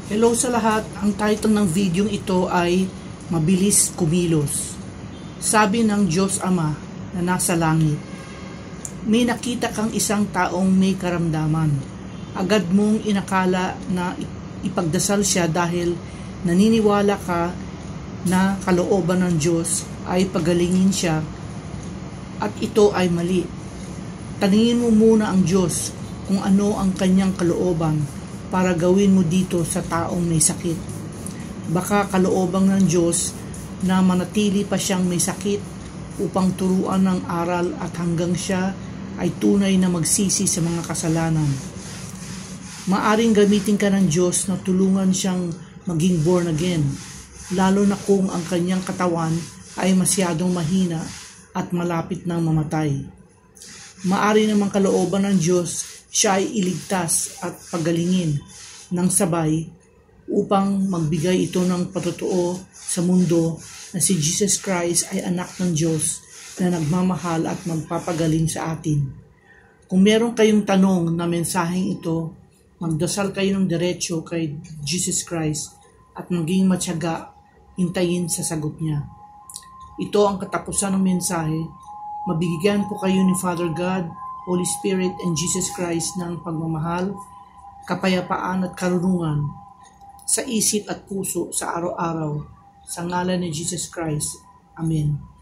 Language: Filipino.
Hello sa lahat, ang title ng video ito ay Mabilis Kumilos. Sabi ng Diyos Ama na nasa langit, may nakita kang isang taong may karamdaman. Agad mong inakala na ipagdasal siya dahil naniniwala ka na kalooban ng Diyos ay pagalingin siya at ito ay mali. Tanungin mo muna ang Diyos kung ano ang kanyang kalooban para gawin mo dito sa taong may sakit. Baka kalooban ng Diyos na manatili pa siyang may sakit upang turuan ng aral at hanggang siya ay tunay na magsisi sa mga kasalanan. Maaring gamitin ka ng Diyos na tulungan siyang maging born again, lalo na kung ang kanyang katawan ay masyadong mahina at malapit nang mamatay. Maari namang kalooban ng Diyos siya ay iligtas at pagalingin ng sabay upang magbigay ito ng patotoo sa mundo na si Jesus Christ ay anak ng Diyos na nagmamahal at magpapagaling sa atin. Kung meron kayong tanong na mensaheng ito, magdasal kayo ng diretso kay Jesus Christ at maging matyaga, hintayin sa sagot niya. Ito ang katapusan ng mensahe. Mabigyan po kayo ni Father God, Holy Spirit, and Jesus Christ ng pagmamahal, kapayapaan at karunungan sa isip at puso sa araw-araw. Sa ngalan ni Jesus Christ. Amen.